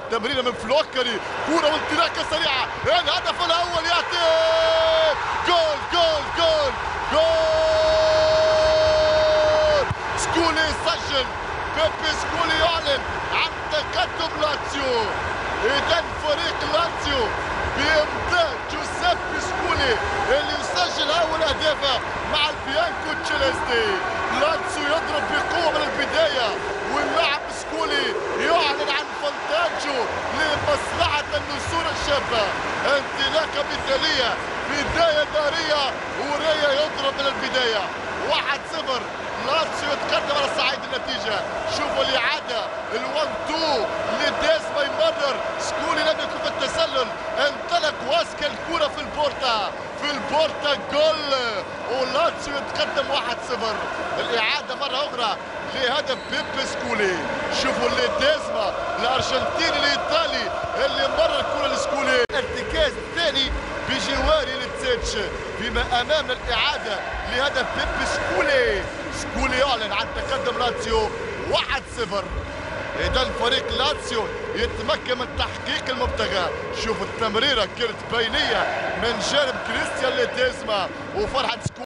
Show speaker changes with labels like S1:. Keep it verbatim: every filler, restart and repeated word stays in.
S1: تمريره من فلوكري، كوره وانطلاقه سريعه، الهدف الاول ياتي، جول جول جول جول، سكولي سجل، بيبي سكولي يعلن عن تقدم لاتسيو. اذا فريق لاتسيو بامداد جوزيبي سكولي اللي يسجل اول اهدافه مع البيانكو تشيليستي. لاتسيو يضرب بقوه من البدايه، واللاعب سكولي يعلن عن فانتاجو لمصلحه النسور الشابه. انطلاقه مثاليه، بدايه ناريه، وريا يضرب من البدايه. واحد صفر، لاتسيو يتقدم على صعيد النتيجه. شوفوا الاعاده، الوان تو لديزما يمرر، سكولي لم يكن في التسلل، انطلق واسكا الكره في البورتا، في البورتا جول، ولاتسيو يتقدم واحد صفر. الاعاده مره اخرى لهدف بيبي سكولي. شوفوا لديزما الارجنتيني الايطالي اللي مرر الكره لسكولي. ارتكاز ثاني بجواري لتسيتش، فيما امامنا الاعاده لهدف بيبي سكولي. سكولي يعلن عن تقدم لاتسيو واحد صفر. اذا فريق لاتسيو يتمكن من تحقيق المبتغى. شوفوا التمريره كانت بينيه من جانب كريستيان ليديزما، وفرحه سكولي.